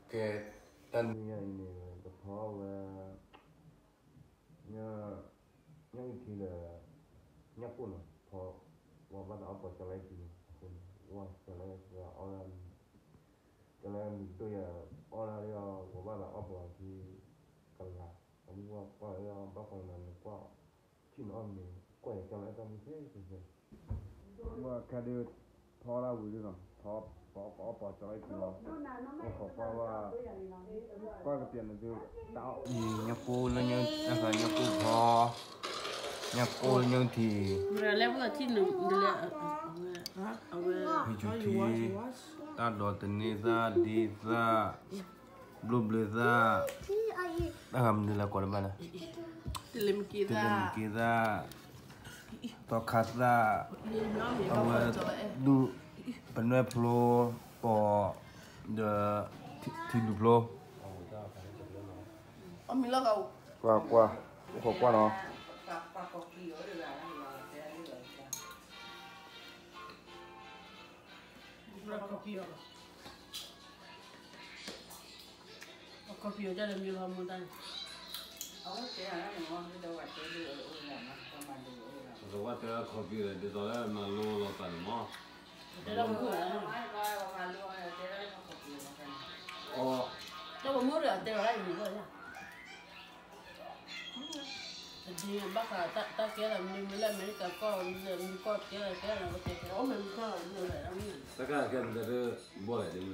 cái tân nhà này cái phó và nhà nhà thì là nhà phun à phó và bắt đầu bắt đầu thì phun và trở lại là online trở lại mình tôi là online là và bắt đầu bắt đầu thì cần là ông qua là bắt đầu là qua chuyện ông này qua trở lại trong thế thì và cái điều phó là vui lắm phó bỏ trở lại thì nó khó qua và qua cái tiền là được tạo nhà cô nó như là nhà cô phó nhà cô như thì Rồi lấy cái tin được thì ta đòi tên này ra đi ra blue blue ra alhamdulillah quả là mana Telim kita to khát ra du bên pro po the thì du pro Ông mình lo cậu qua qua nó Kopi aja ada milo mudan. Rồi qua tới coffee rồi, đi rồi mà lô là cần mà. Ada mua ya. Ồ, Coba mua ya, ada orang ini ya. Jadi baka tak kira mila Amerika ko kira na ko kira. O men ko ni la ni. tất cả cái này bỏ lại đi.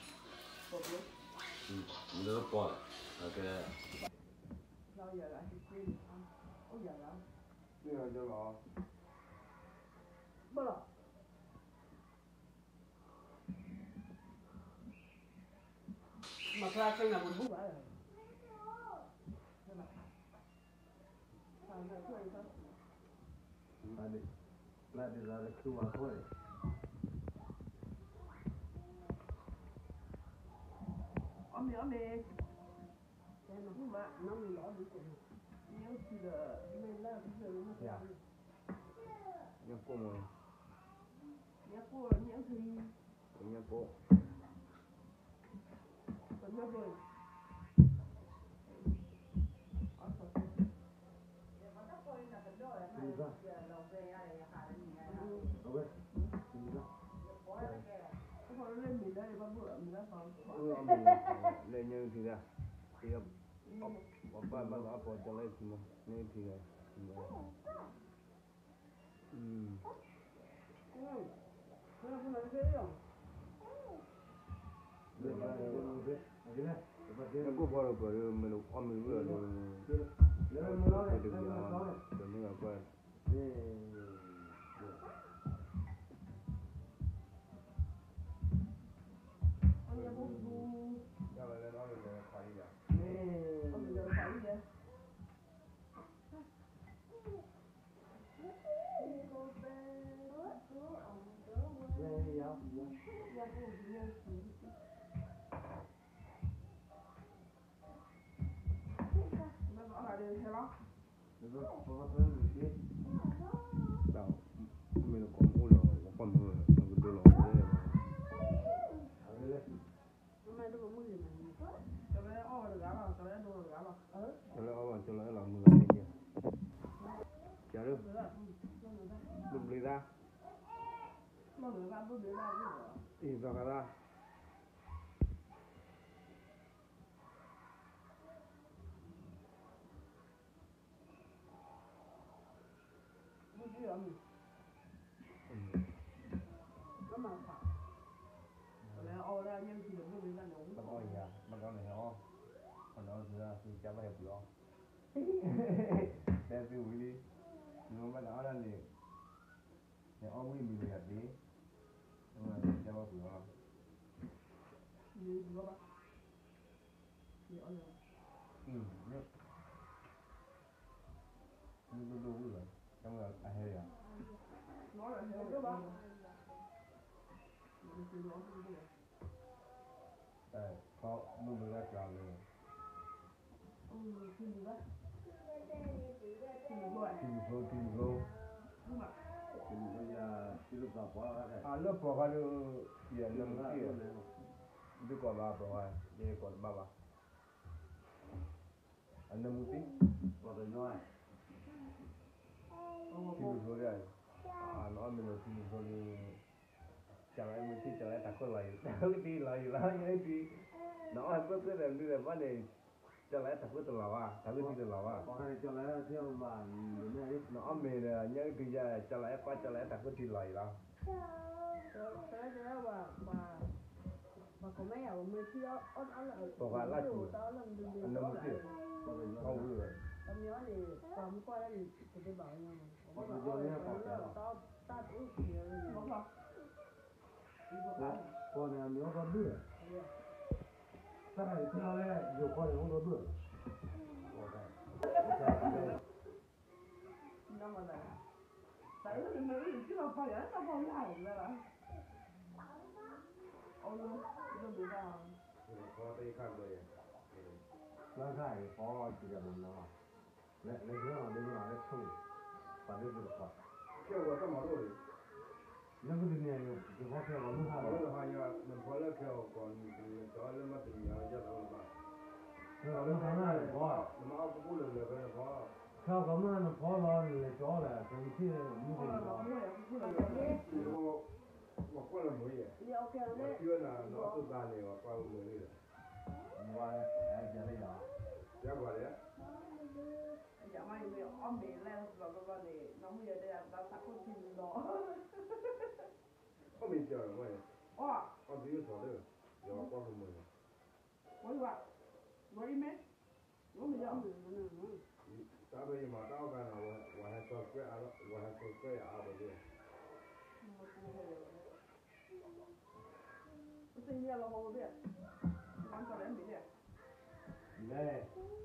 Nó bỏ lại. Ok. Lâu giờ lại thì ôi giờ đó. bây giờ cho nó Bơ. Mà ra cái nào buồn bút vậy? Lại đi ra là cứ vào thôi. Ông cái nó cũng mà nó mình lo được rồi. Nếu thì là mình là bây giờ nó nhà cô mà nhà cô nhà thì nhà cô còn nhà rồi. lên như thì ra thì ba ba bỏ cho lấy thì nên thì là nó cũng bỏ được rồi mình mình vừa rồi được mình là quen đâu mình còn mua rồi còn mua đồ lẩu đấy Mai đâu có mua gì mà. Cho nó được gạo rồi, cho nó đồ được gạo rồi. cho nó là mưa này nhỉ chả được đừng lấy ra Nó được ra bữa ra thì vào cả ra nó mà phải. Rồi ô ra nhưng thì đừng có bị ra nhổ. bắt đầu nhà bắt đầu này nó còn nó ra thì chả phải hiểu rõ đem từ đi nhưng mà nó là gì thì ông ấy mình liệt đi nhưng mà chả phải hiểu rõ Như nó bắt. Như ở đâu? nước nước đủ rồi trong là hay à Nó là heo đó ba. đây có mua được ra chọn rồi Xin được đấy. tìm vô Nhưng mà Thì bây giờ cái lúc vào quá cái à lớp bỏ vào được tiền lương kia đi qua ba rồi đi qua ba ba anh em muốn có thể nói tin được rồi nó mình tin được rồi chẳng ai mình tin chẳng ai ta có lời cái tin lời là những cái nó ăn bữa cái này bây giờ vấn đề chẳng lẽ ta có từ lâu à ta có tin từ lâu à có thể cho lẽ theo mà nó mình những cái giờ chẳng lẽ ta có tin lời đâu mà có mấy ở mấy khi đó có cả lá chuột đó là anh em muốn tin không được tao nhớ thì còn qua đây thì tôi bảo nhau có thể cho lẽ có thể tao tao cũng nhiều rồi con này nó có bữa cái này theo lẽ nhiều con không có bữa nhưng mà này tại vì mấy cái chứ mà phải tao không lại là ôi nó bị ra có tay khác rồi nó cái có chỉ là mình nó lấy cái nào lấy cái chung và lấy cái quoi theo qua cái rồi nó cái này thì có theo vào lúc có nào là hai nhà mình có là theo còn cho lên mặt thì nhà ra đâu mà theo lúc nào có mà ao cũng được cái có theo cái mà nó có lo để cho là cái gì như thế đó mà qua là mới vậy chưa là nó tự ra này mà qua mới này ngoài ai giờ đây đó giá qua đấy dạ mai người ông bị lên rồi cái này nó bây giờ đây là tao sắp có tin đó có mình chờ rồi mày ồ con tí số nữa giờ qua không mới quay qua quay mấy nó bây giờ ta bây giờ mà tao cái nào và hai số cái à và hai số cái à bây giờ tự nhiên là hồ biết làm sao em bị thế đây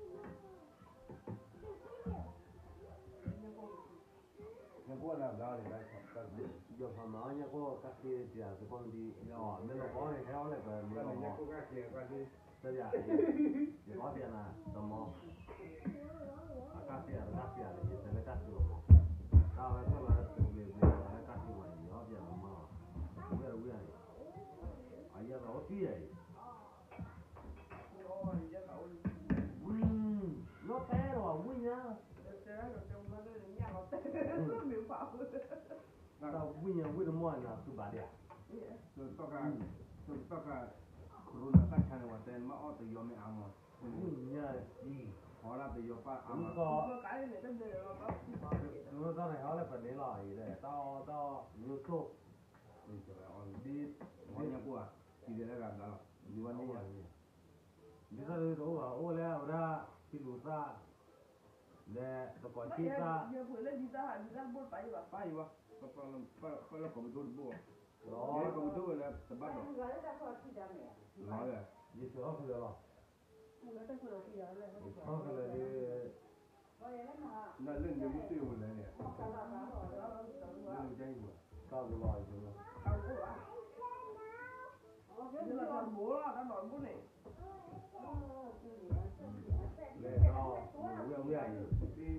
nhưng qua làm ra thì lại cần giờ phải nói nha có các kia thì là cái con đi nhỏ nên là có này theo này về cái này nó nhắc có cái kia cái gì bây giờ thì có tiền là tầm mò các tiền thì sẽ lấy các tiền tao là cái là về là các tiền mà nhỏ tiền mà không biết là cái này ai giờ nó tí ấy ôi giờ cậu nó té rồi vui nhá thế rồi trong nó nhà nó té nó miệng pháo tao vui nhá vui được mọi nào tụi bà đẹp tôi tao cái corona ta channel mà tên mà ở từ yo mẹ ăn mà vui nhá gì họ là từ yo pa ăn không mà có cái này tên là nó tao này họ là phần đấy lại để tao nhiều số đi cho lại on đi họ nhắc qua thì để lại làm đó điวันนี้ đi ra đây đâu à ô lẽ ra cái lúa ra để tao còn chết ra giờ vừa lên đi ra buôn phải vào phải wa pa la ko do bo đó ye ko do la tabar no nói là đi sửa cái đó không cái là đi nó lên được cái tiêu này nè lên dây mà cao cái loài chứ không có à như là con bố là nó nói bố này để tao người này đi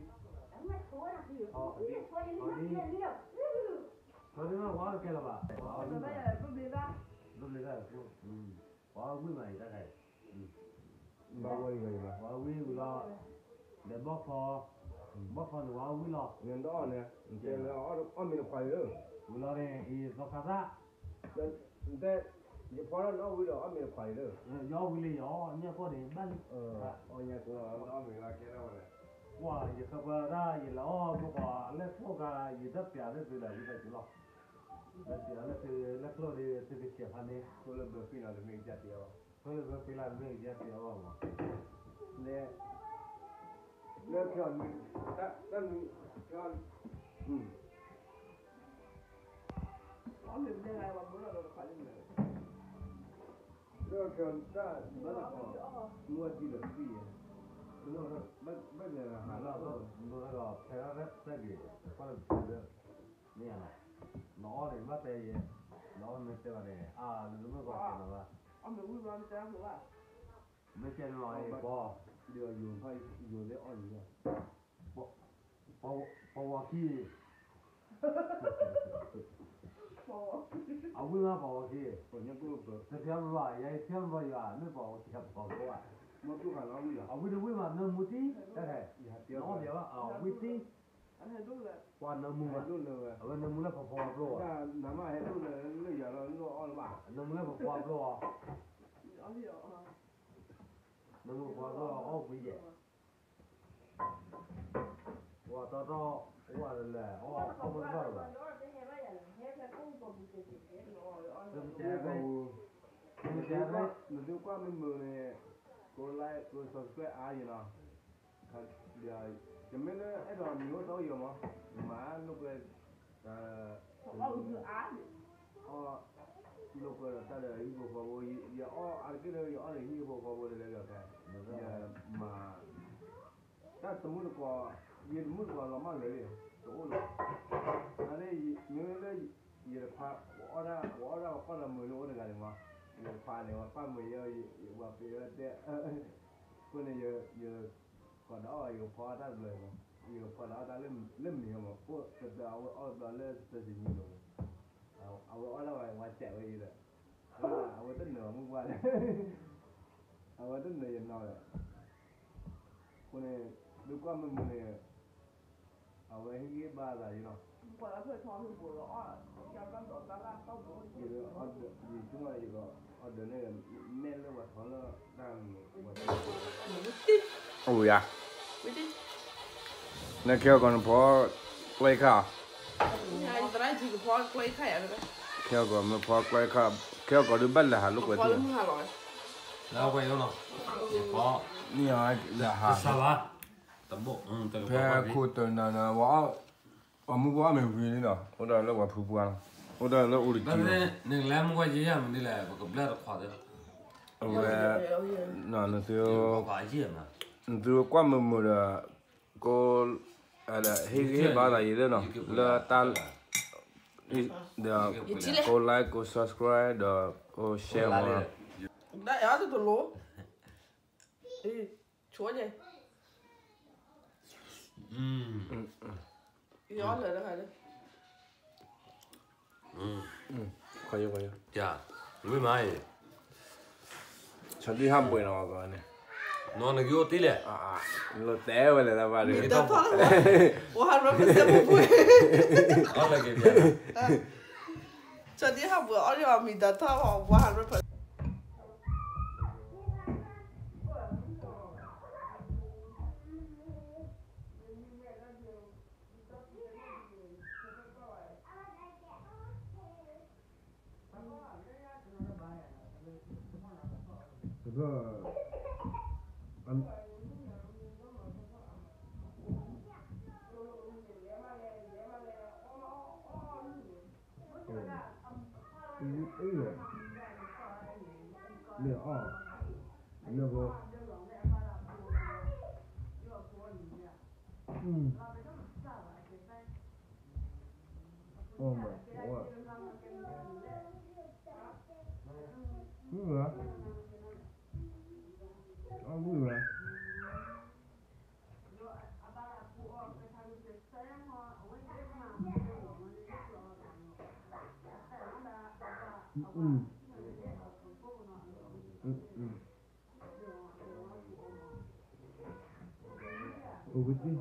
thôi đi nó quá cái là bà ở đây là có gì ra lúc này là quá quý mày ta thầy bao quay người mà quá quý lo để bóc kho thì quá quý lo nên đó nè trên là ở mình phải nữa quý lo này thì nó khá ra để giờ phá nó quý đó ở mình phải nữa gió quý lý gió nhớ có để ban ở nhà của nó mình là cái đâu này wow giờ các bạn ra giờ lo một quả lấy phố cả giờ tất cả đều từ đây từ lo tất cả là từ lấy lo đi từ cái chợ này tôi là bữa phi nào thì mình chặt tiêu thôi là cái là mình giờ thì lo mà nè nè chọn ta mình chọn nó liền đây này mà bố là phải lên này nè chọn ta nó là mua gì được phi nó bây giờ là hàng nó là theo rất rất gì có được nè nó thì bắt tay nó mới tới này à nó mới gọi tiền là ông đừng có nói cho nó mấy chân nói bò đưa dùng hay dùng để ăn gì bò bò kia bỏ à vui mà bỏ gì còn nhớ tôi được thế thêm rồi vậy thêm rồi à mới bỏ thì bỏ đâu à mà tôi cả nó bây giờ à vui mà nó mua tí thế này nó béo à vui tí anh hay đúng là qua nó mua mà tôi được ở nó mua nó phò rồi là nằm ở tôi là bây giờ nó on bà nó mua nó phò rồi ở hiểu nó mua phò rồi ô quý vậy qua tao đó qua là ô không có đâu rồi đừng chơi với đừng chơi với nếu qua mình mưa này cô like cô subscribe ai vậy nào giờ cho mình ấy rồi nhiều số giờ mà lúc này lúc rồi ta để ý bộ phận gì giờ ăn cái này giờ ăn cái bộ phận này là cái giờ mà ta tụi nó có gì muốn có làm ăn đấy tụi nó anh ấy nhớ đấy giờ pha ở đó có làm mười lỗ được cái mà giờ pha mười giờ và bây giờ thế cái này giờ còn đó giờ pha đã rồi mà giờ pha đã lên nhiều mà có cái đó ở đó lên tới gì nhiều ở đó ngoài chạy vậy đấy ở tính nửa hôm qua đấy ở tính nửa giờ nào đấy cái này lúc qua mình này ở cái ba là gì nào quả là phải cho mình bổ rõ cho con tổ ta làm tao bổ gì chúng ta gì ở đây này men nó và nó đang ôi à nè kêu còn phó quay khảo hai cái gì cũng phó quay khai rồi kêu còn mà phó quay khảo kêu còn đứa bắt là hà lúc quay phó luôn hà rồi đâu quay đâu nào có nhiều là hà sao á tấm bộ phe khu tuần là võ mua võ mình vì thế nào ở đây là võ phụ quan ở đây là uri đó nên làm cái gì à mình đi làm có bia được khoa đấy nó tiêu phải gì mà tiêu qua mình là cô là cái ba là gì đó nó là ta được cô like cô subscribe được cô share mà đấy ở đây tụi lố chúa gì gió lời đó hay đấy khoai dạ với mày chẳng đi ham bữa nào cả này nó là kiểu tí lệ lo té vậy là ba đứa tao thoát rồi我还没怎么会 có là cái gì 这里还不而且没得他我还没拍 그거 안 이거 네 이거 어머 와 뭐야 뭐야 그치?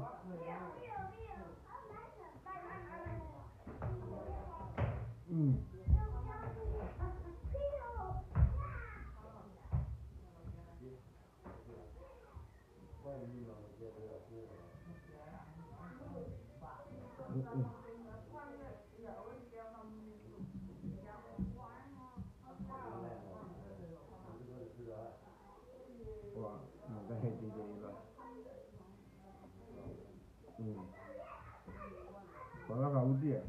와, 뭔가 해지게 이거. Còn là gì à?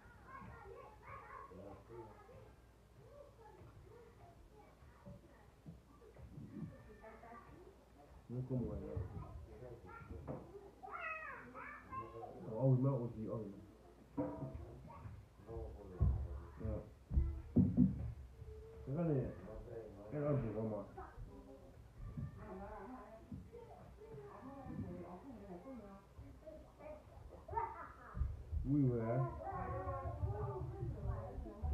Nó có mùi rồi. Ôi mà ôi gì ôi. Cái này gì không mà? Vui vẻ.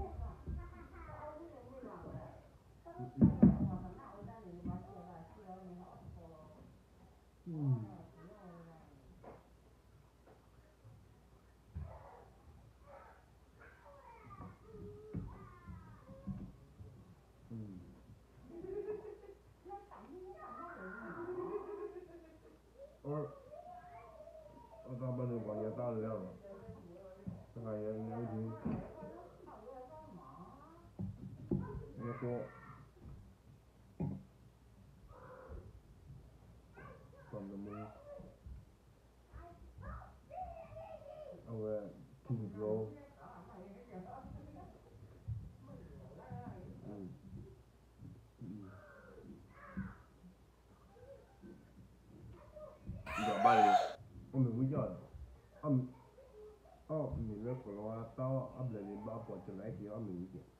tao ấp lên ba bỏ cho lại thì ấp mình kì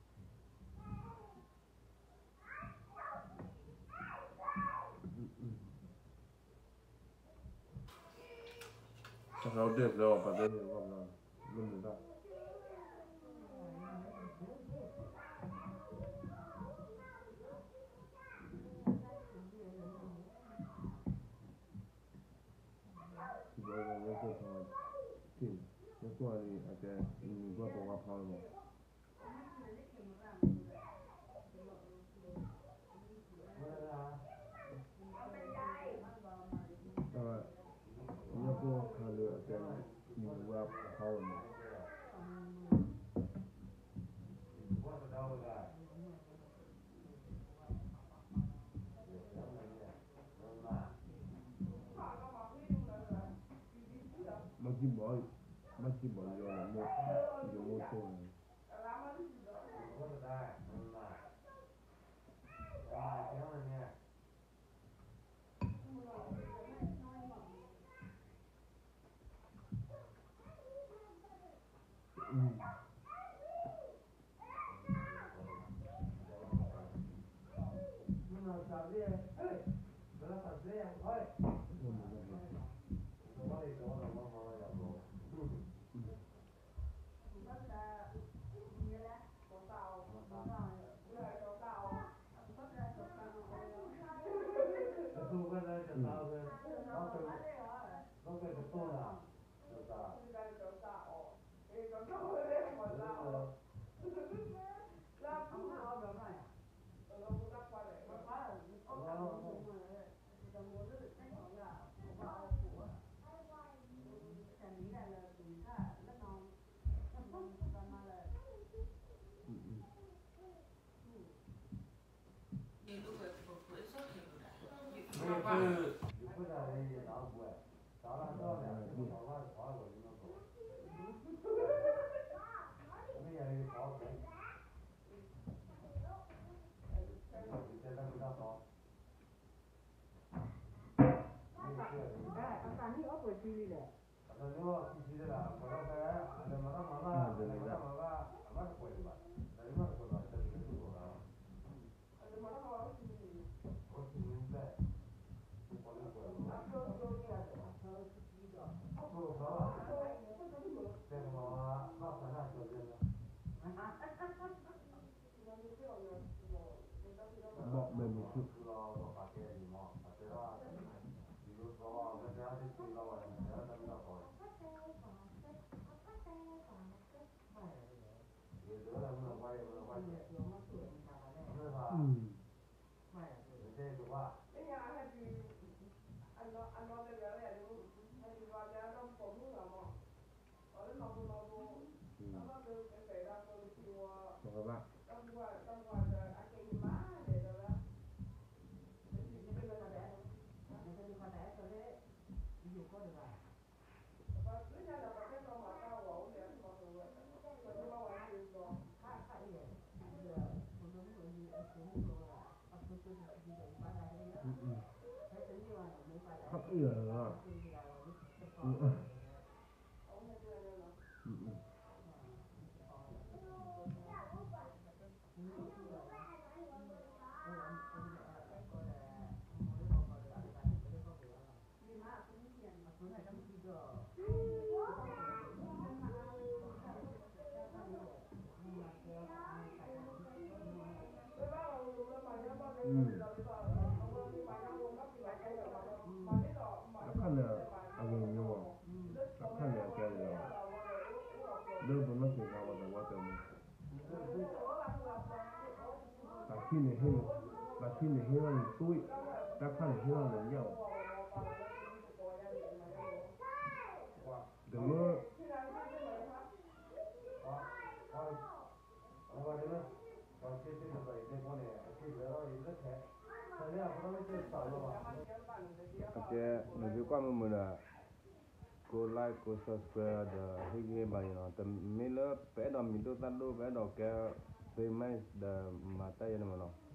sao được rồi bà đây được không nào luôn được đâu rồi rồi rồi rồi kì nó qua đi à cái mình qua bỏ qua phao rồi nó qua phao rồi cái mình qua phao rồi mà chỉ bỏ vô là một thôi bỏ bên một chút các bạn hấp ỉa rồi khăn là ăn nhiều khăn là cái gì đó đâu có nó chỉ vào đó quá trời bà khi này hết là tôi ta khăn là hết là nhau đừng có cái nếu có một là cô like cô subscribe the hige bài nó tầm mình lỡ bé đó mình tôi tan đô bé đó cái famous the mata ya nó